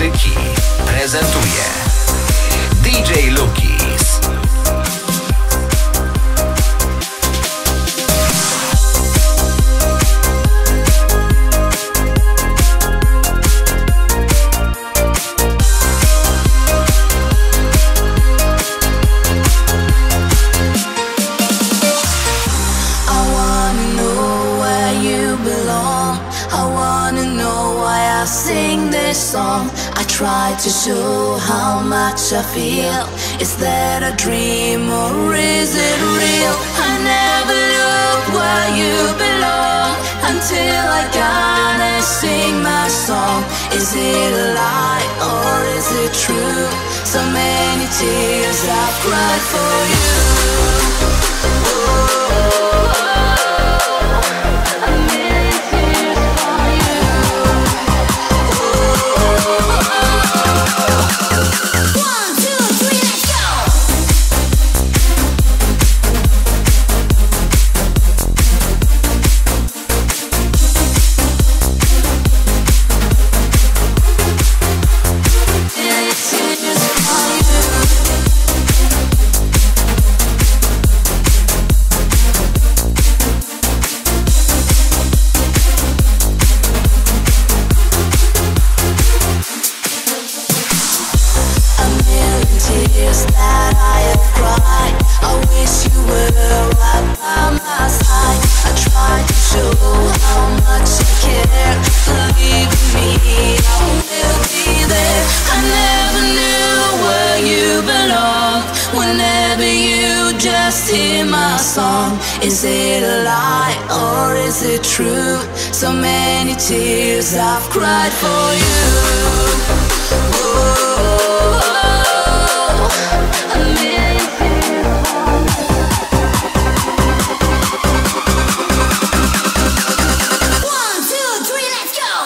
muzyki prezentuje DJ Lukis. Song. I try to show how much I feel. Is that a dream or is it real? I never look where you belong until I gotta sing my song. Is it a lie or is it true? So many tears I've cried for you. Is it a lie or is it true? So many tears I've cried for you. A million tears for you. 1, 2, 3, let's go.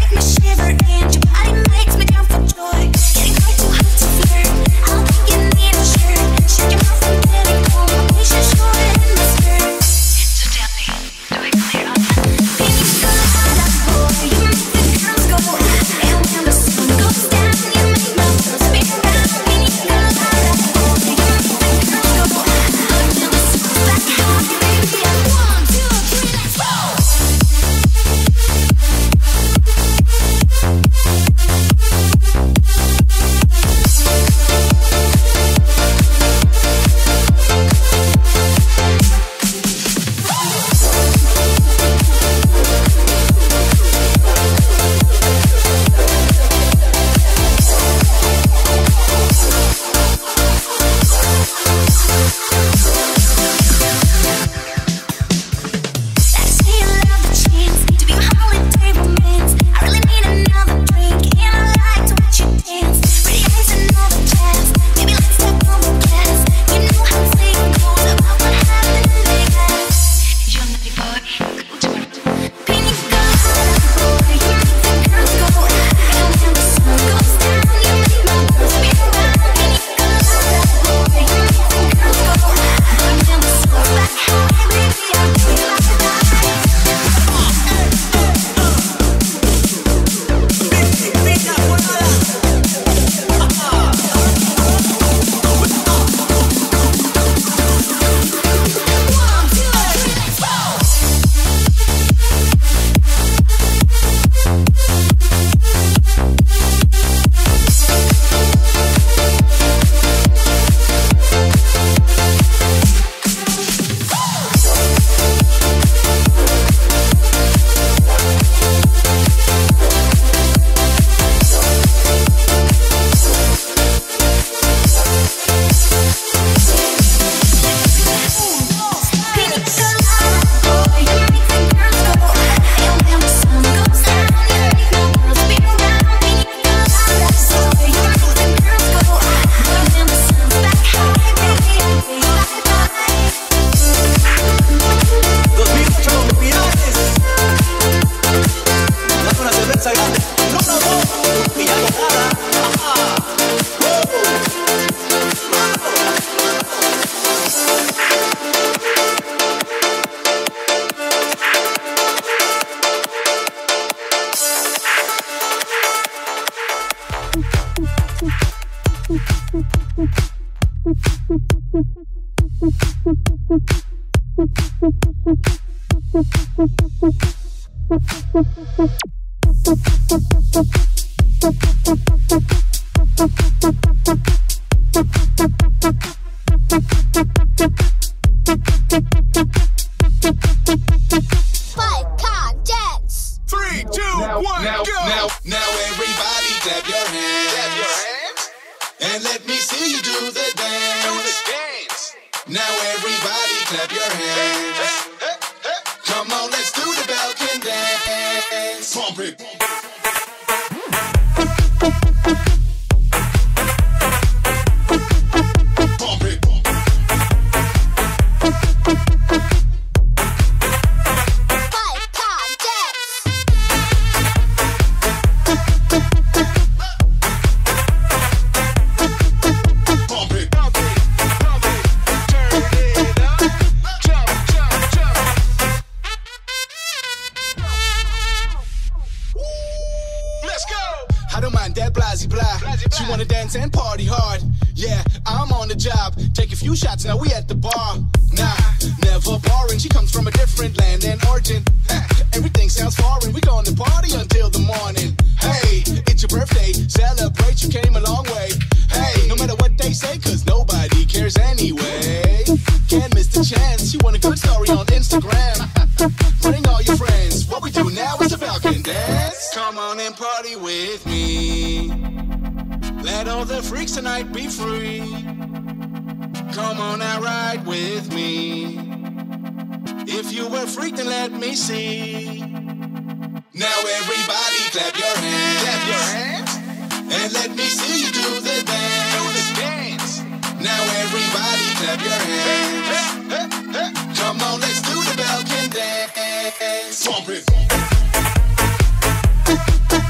Pump it.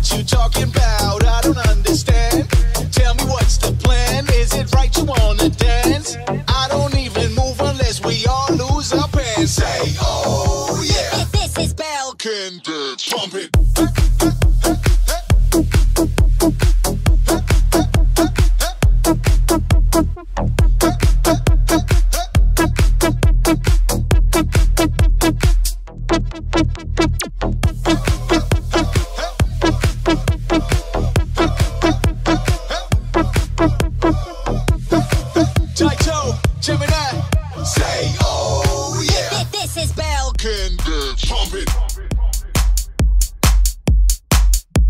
what you talking about? I don't understand. Tell me what's the plan? Is it right you wanna dance? I don't even move unless we all lose our pants. Say, oh yeah, This is Bell. can dance, pump it. Taito, Gemini, say, oh yeah, This is Bell. can dance, pump it.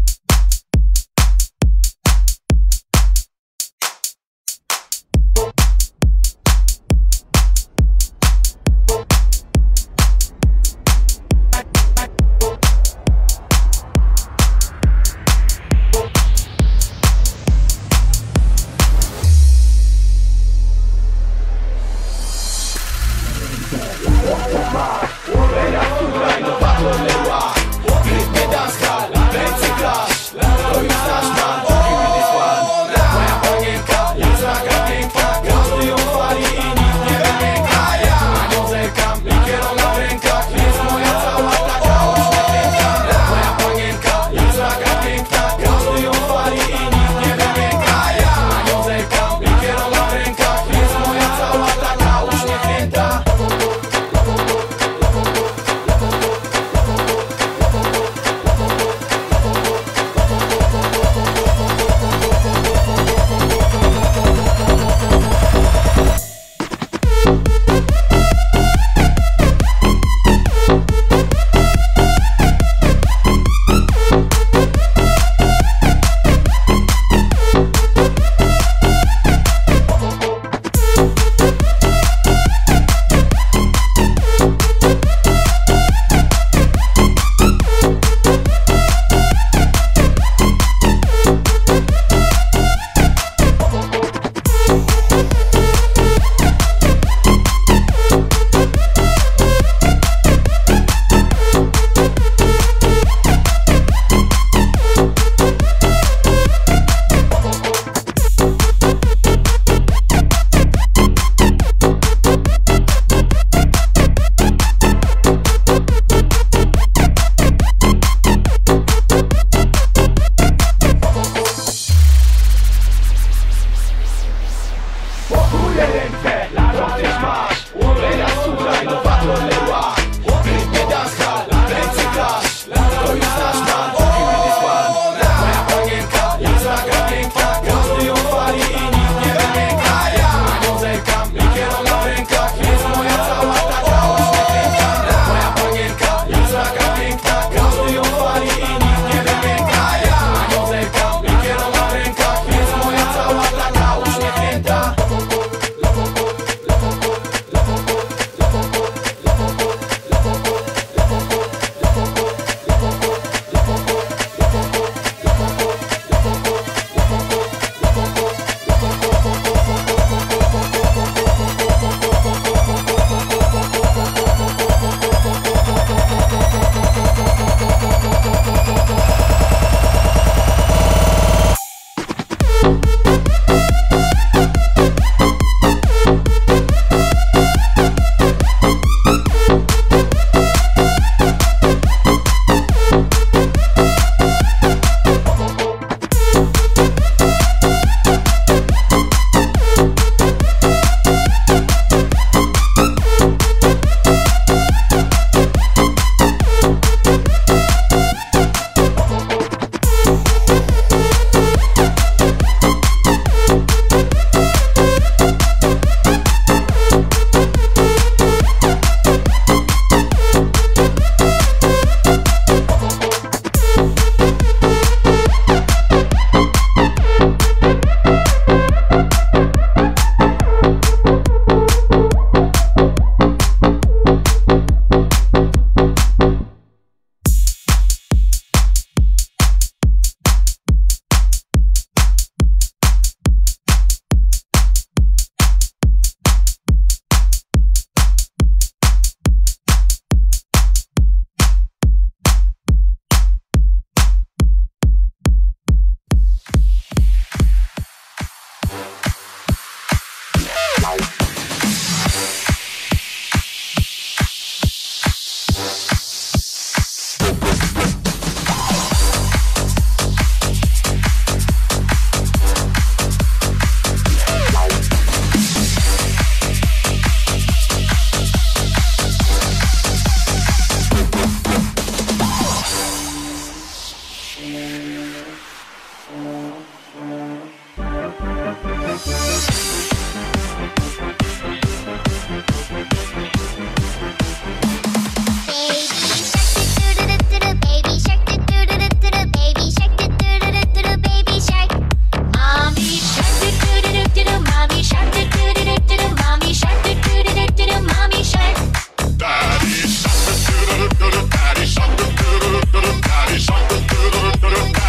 Daddy shark, daddy shark,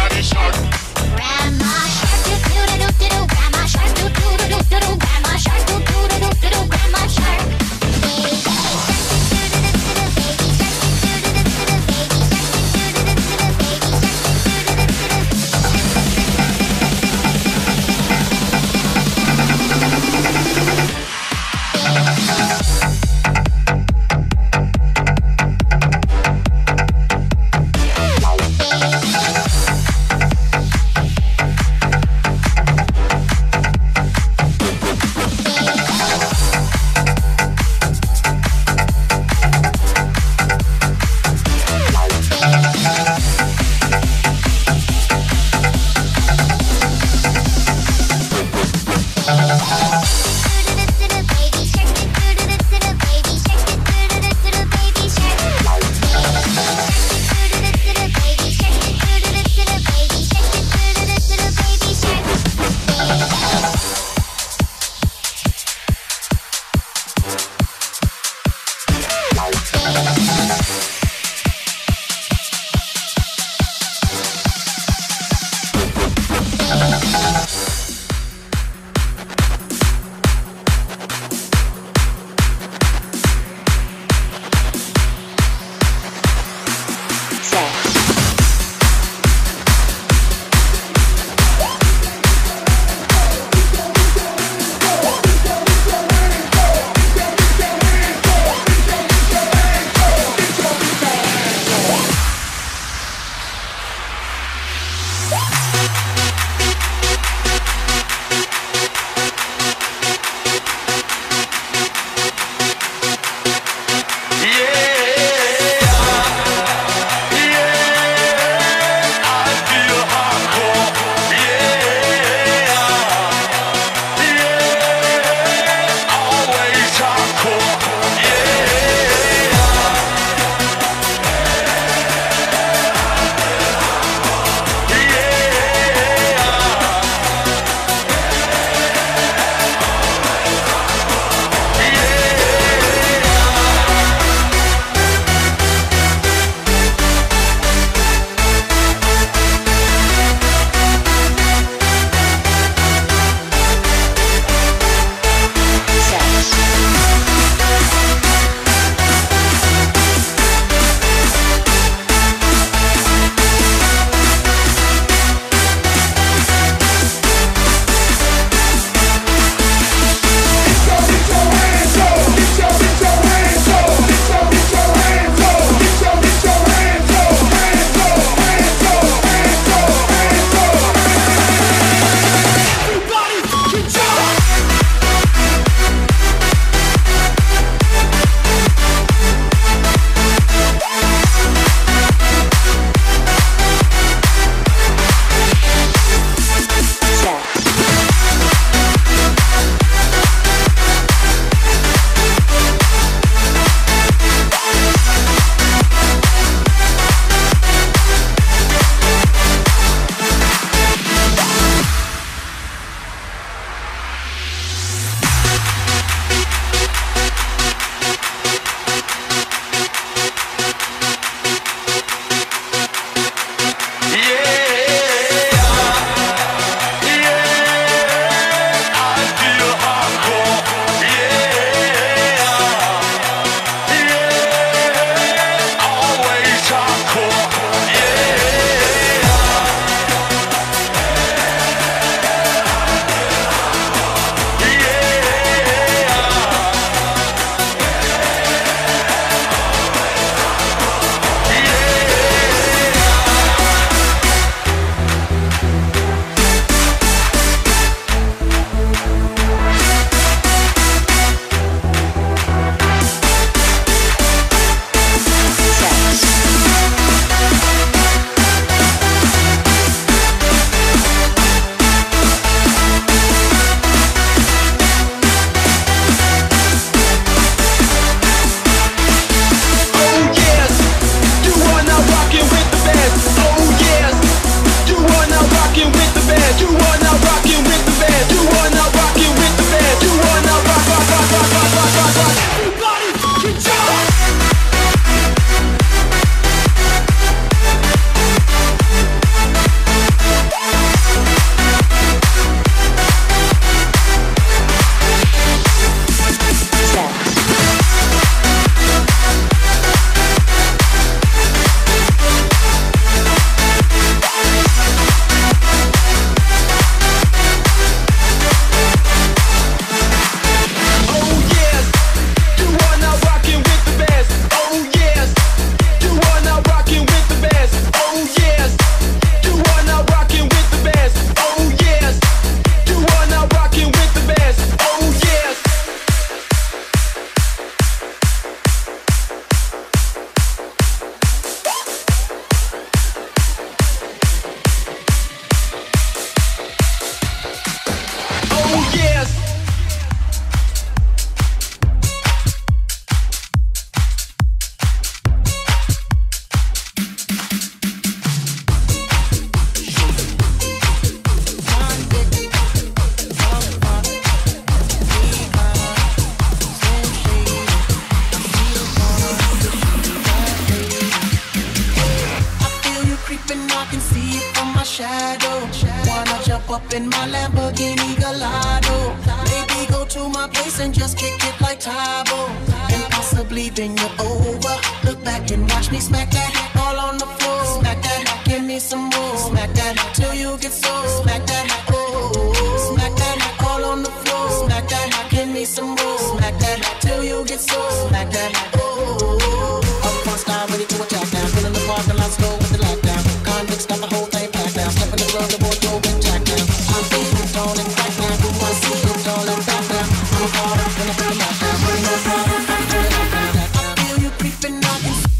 creeping, I can see it from my shadow. Wanna jump up in my Lamborghini Gallardo. Maybe go to my place and just kick it like Tybo. And possibly then you're over. Look back and watch me smack that all on the floor. Smack that, give me some more. Smack that till you get so. Smack that, oh. Smack that all on the floor. Smack that, give me some more. Smack that till you get so. Smack that, oh. Up front style, ready to attack now. Fill in the parking lot, slow with the lockdown. Convicts got the whole thing packed now. Step in the club, the boys go and jack now. I'm feeling tall and crack now. Do I see it tall and back now? I'm a part of the lockdown. Bring no problem, I feel you creeping, I can see.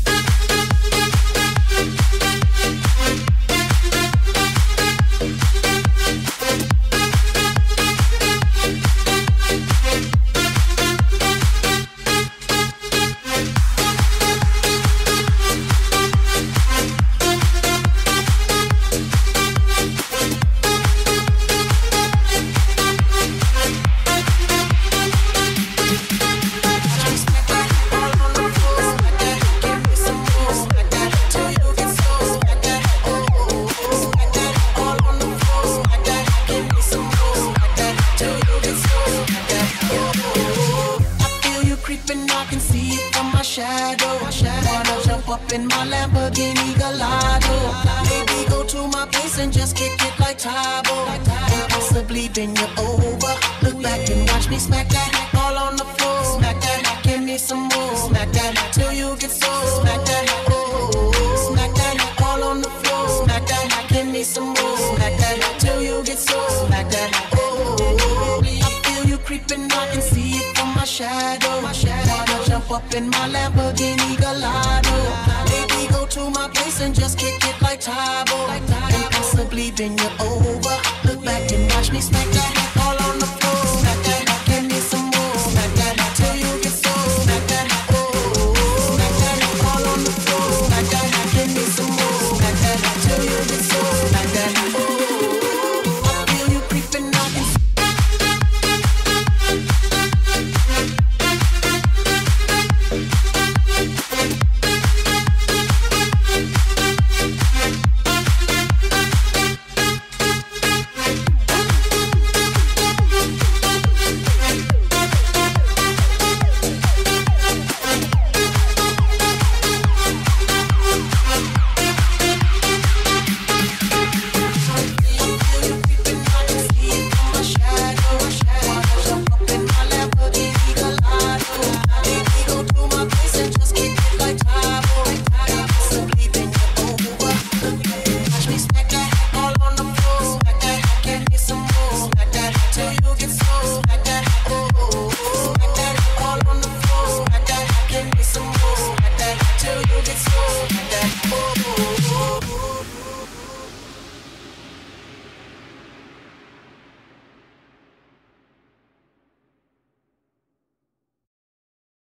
Up in my Lamborghini Gallardo. Maybe go to my place and just kick it like Tybo. And possibly then you're over. Look back and watch me smack that all on the floor. Smack that, give me some more. Smack that till you get so. Smack that, oh. Smack that all on the floor. Smack that, give me some more. Smack that till you get so. Smack that, oh. I feel you creeping, I can see it from my shadow. Wanna jump up in my Lamborghini Gallardo. Maybe go to my place and just kick it like Tybo. And possibly then you're over. Look back and watch me smack that.